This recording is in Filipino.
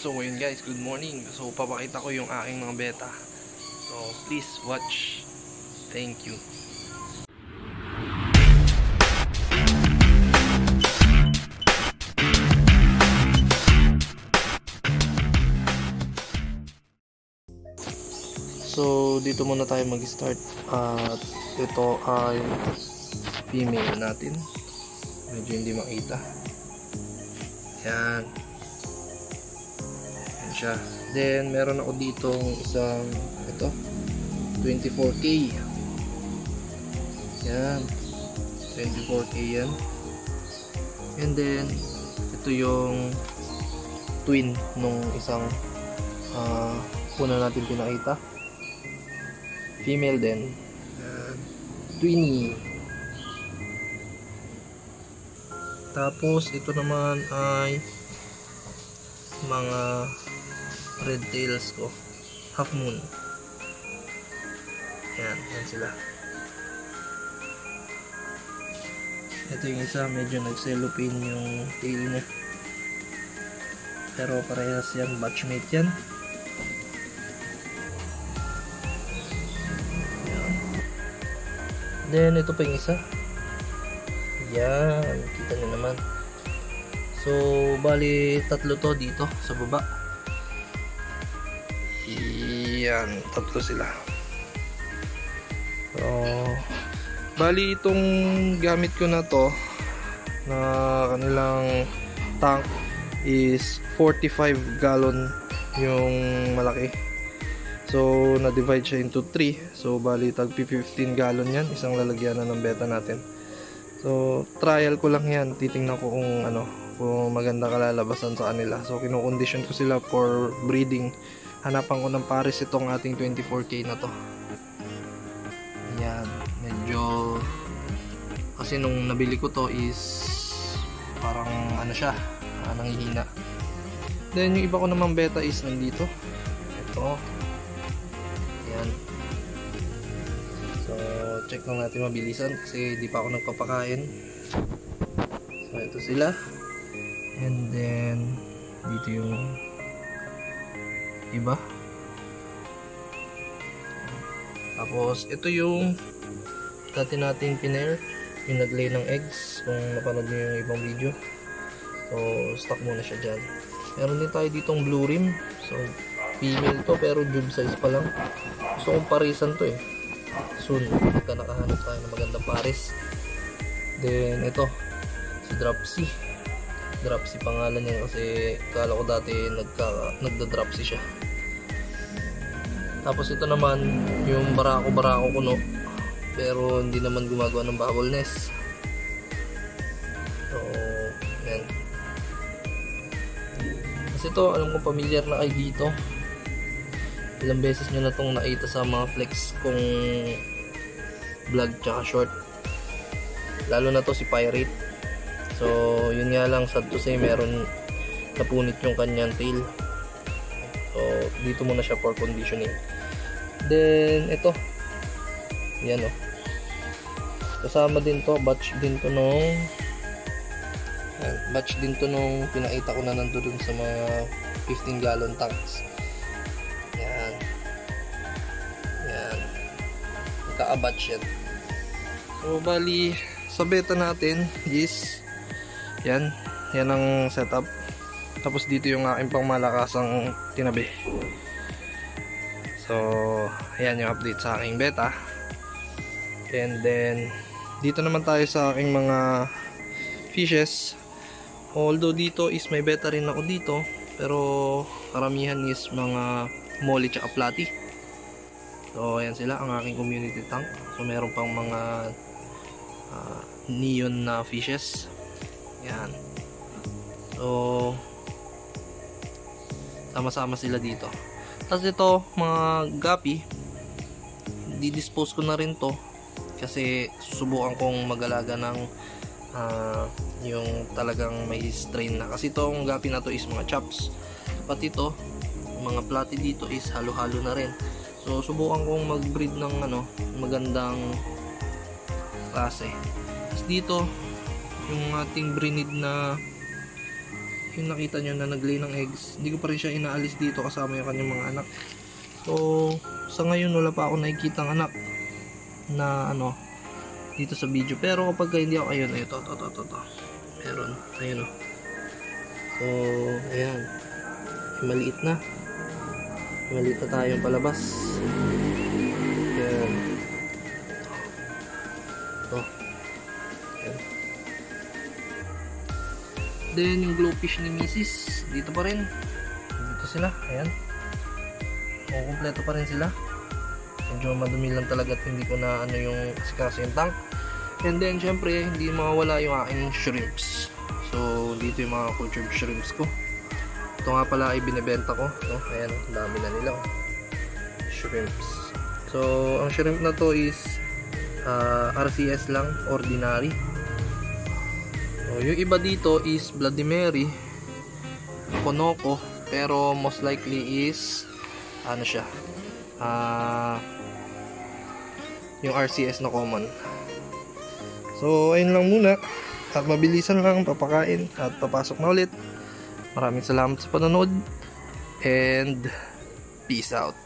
So ngayon guys, good morning. So papakita ko yung aking mga beta. So please watch. Thank you. So dito muna tayo mag-start. At ito ay female natin. Medyo hindi makita. Yan. Yan siya. Then meron ako ditong isang ito 24K. Yan. 24K yan. And then ito yung twin nung isang una natin pinakita. Female din. Twinny. Tapos ito naman ay mga red tails ko. Half moon. Yan, yan sila. Ito yung isa, medyo nag-cellophane yung tail niya. Pero parehas yan, batchmate yan. Then ito pa yung isa. Yan, kita nyo naman. So bali tatlo to dito sa baba. Yan, tatlo sila. So bali itong gamit ko na to na kanilang tank is 45 gallon yung malaki. So na-divide siya into 3. So bali tag 15 gallon yan, isang lalagyanan ng beta natin. So trial ko lang yan, titingnan ko kung ano, kung maganda kalalabasan sa kanila. So kino-condition ko sila for breeding. Hanapan ko ng pares itong ating 24K na to. Yan, medyo kasi nung nabili ko to is parang ano siya, nanghihina. Then yung iba ko naman beta is nandito. Ito. Yan. So check lang natin mabilisan kasi di pa ako nagpapakain. So ito sila. And then dito yung iba. Tapos ito yung dati nating pinair, yung naglay ng eggs. Kung napanood nyo yung ibang video, so stock muna siya dyan. Meron din tayo ditong blue rim. So female to pero jube size pa lang. Gusto kong parisan to eh. Soon pagka nakahanap tayo ng magandang pares. Then ito si Dropsy. Dropsy pangalan niya kasi kala ko dati nagda-dropsy siya. Tapos ito naman yung barako kuno pero hindi naman gumagawa ng bubble nest. So yan. Kasi ito alam ko familiar na kayo dito. Ilang beses nyo na itong nakita sa mga flex kong vlog tsaka short. Lalo na to si Pirate. So yun nga lang, sad to say, meron napunit yung kanyang tail. So dito muna siya for conditioning. Then ito, yan o, kasama din to, batch din to nung pinakita ko na nandun sa mga 15 gallon tanks. Yan, yan, nagka-batch yan. So bali sa beta natin is yan ang setup. Tapos dito yung aking pangmalakasang tinabi. So ayan yung update sa aking beta. And then dito naman tayo sa aking mga fishes. Although dito is may beta rin ako dito, pero karamihan is mga molly tsaka platy. So ayan sila ang aking community tank. So meron pang mga neon na fishes. Yan. So sama-sama sila dito. Tapos ito mga guppy, di-dispose ko na rin to kasi susubukan kong mag-alaga ng yung talagang may strain na. Kasi itong guppy na to is mga chops. Pati ito, mga platy dito is halo-halo na rin. So subukan kong mag-breed ng magandang klase. Tapos dito yung ating breed na yung nakita nyo na nag-lay ng eggs. Hindi ko pa rin siya inaalis dito kasama yung kanyang mga anak. So, sa ngayon wala pa ako nakikitang anak na ano dito sa video. Pero kapag hindi ako, ayun, ito. Meron, ayun o. So, ayan. Maliit na. Maliit na tayong palabas. Ayan. Ito. Ayan. Then, yung glowfish ni Mrs. Dito pa rin. Dito sila. Ayan. Kompleto pa rin sila. Medyo madumi lang talaga at hindi ko na ano yung asikaso yung tank. And then syempre hindi mawawala yung aking shrimps. So dito yung mga cultured shrimps ko. Ito nga pala ay binibenta ko, no? Ayan, ang dami na nila, oh. Shrimps. So ang shrimp na to is RCS lang, ordinary. So, yung iba dito is Bloody Mary, Konoko, pero most likely is ano siya, yung RCS na common. So ayun lang muna, at mabilisan lang papakain at papasok na ulit. Maraming salamat sa panonood and peace out.